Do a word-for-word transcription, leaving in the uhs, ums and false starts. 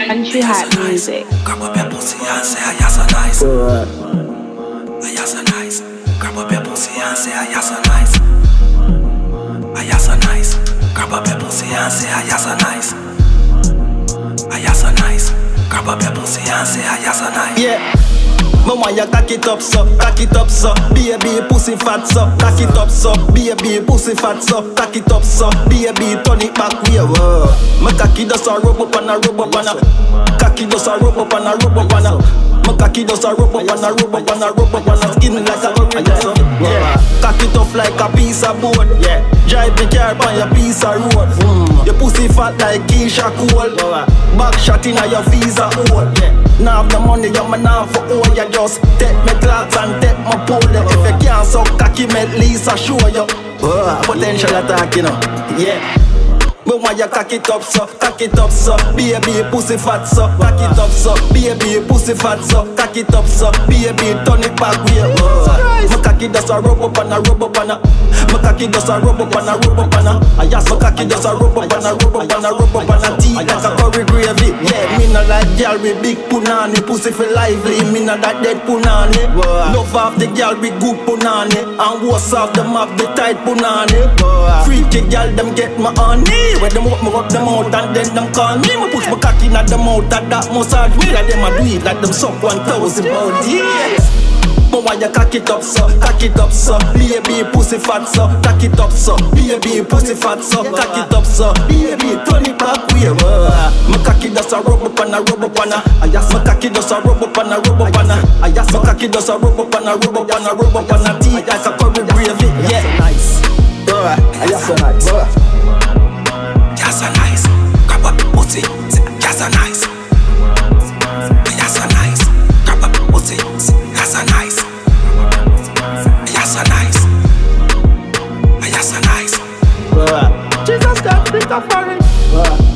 Country Hat Music. Grab up your pussy and say, I so nice. I so nice. Grab up your pussy and say, I so nice. I so nice. Grab up your pussy and say, I so nice. I so nice. Grab up your pussy and say, I so nice. Yeah. Mama, ya cock it up so, cock it up so, baby pussy fat so, cock it up so, baby pussy fat so, cock it up so, baby turn it back way. My cocky does a rub up and a rub up and a, cocky does a rub up and a rub up and a, my cocky does a rub up and a rub up and a rub up and a skin like a gorilla. Yeah, cock it up like a piece of board. Yeah, drive the car on your piece of road. Mm. Your pussy fat like Keisha Cole. Back shot in your visa hole. Yeah. Now have the money, you're my now for all. You just take my clocks and take my pole. If you can't suck cocky, me at least I show you uh, potential attack, you know. Yeah. But when you cock it up so, cock it up so, baby pussy fat so, cock it up so, baby pussy fat so, cock it up so, baby turn it back way. Uh, my cocky does a rub up and a rub up and a, my cocky does a rub up and a rub up and a, I just my cocky does a rub up and a rub up and a rub up and a teeth like a curry gravy. Yeah, me not like girl with big punani, pussy for lively, me not that dead punani. Love off the girl with good punani, and what's off them have the tight punani. Freaky girl them get my honey. When them open up them out and then them call me. Me push my cocky in at them out and that massage me. Like them a do it like them suck one thousand pound. Yes. But why you cock it up so, cock it up so, baby pussy fat so, cock it up so, baby pussy fat so, cock it up so, baby turn it back way. My cocky does a rub up and a rub up and a, I just my cocky does a rub up and a rub up and a, I just my cocky does a rub up and a rub up and a rub up and a teeth like a curry gravy. Yeah, nice. I just so nice. You're so nice. Grab up your pussy. You're so nice. You're so nice. Grab up your pussy. You're so nice. You're so nice. You're so nice. Jesus, God, think of foreign.